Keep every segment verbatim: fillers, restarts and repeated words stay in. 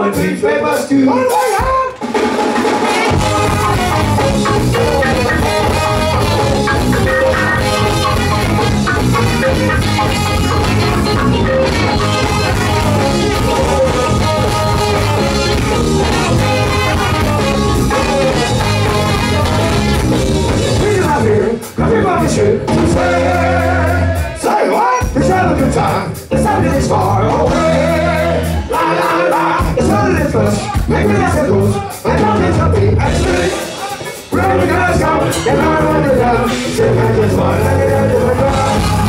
with beef paper stew. Oh my God! Everybody should say, say what? It's having a good time. It's something that's far away. La la la, it's all in the flesh. Make me as it goes. I don't need to be actually. Really guys come, and I run it down. Sit back and smile, let it out of the ground.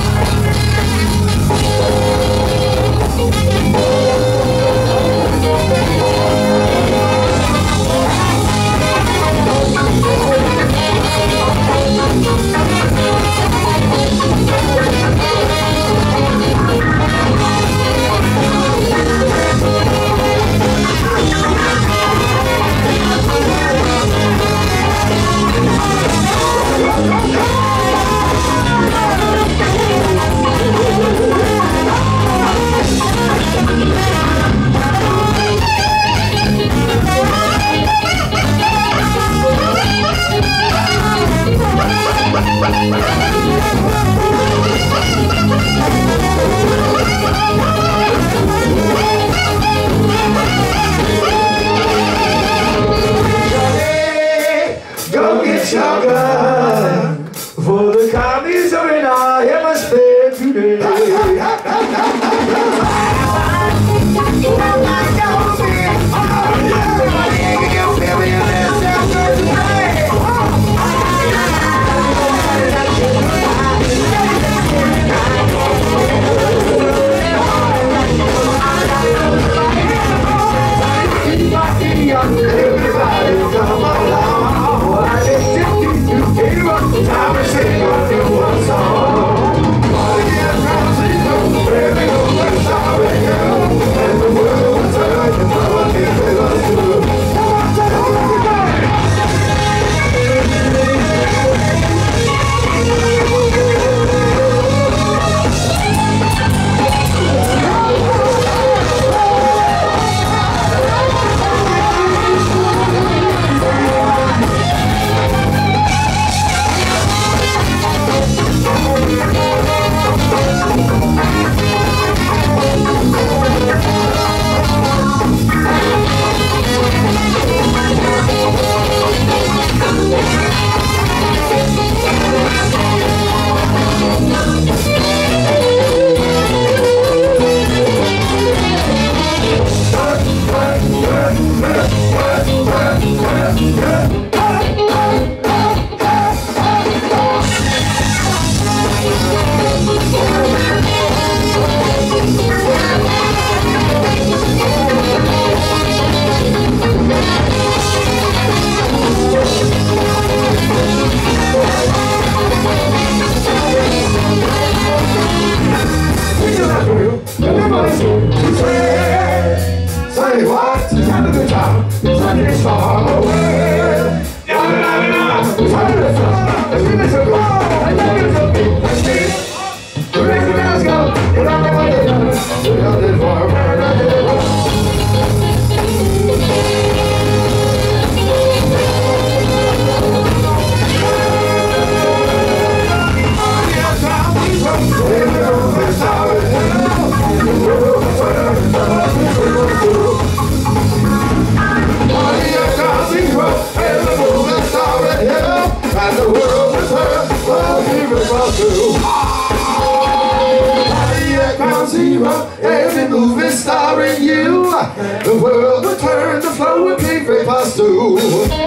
Go get your gun, for the commies are in our hemisphere today. Everybody come along. I just did you do time to sing what you want song. Party in Mexico, baby, go let's start it now. And the world will turn and all the people are true. Come on, say hello, everybody. Say what? It's having a good time. It's like it's far away. No, no, no, no. It's having a fun. It's in this a glow. I think it's a big mistake. The rest of the house go. And I'm the one that does it. We got this far away. And I did it wrong. And the world is hurt, well, people are too. Party at Ground Zero, every movie starring you. The world will turn to flow with pink paper stew.